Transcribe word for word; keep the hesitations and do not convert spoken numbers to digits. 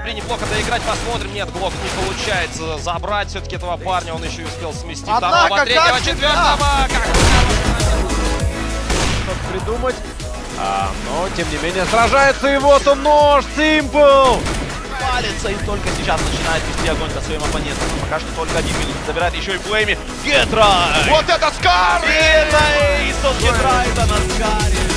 могли неплохо доиграть. Посмотрим. Нет, Глок не получается забрать все-таки этого парня. Он еще и успел сместить второго, третьего, четвертого. Что-то придумать. А, но, тем не менее, сражается. И вот он, нож. Симпл. Палится и только сейчас начинает вести огонь по своим оппонентам. Пока что только один минус забирает еще и Флейми. Гетрай! Вот это Скар! Это Эйс от Гетрайда на Скаре.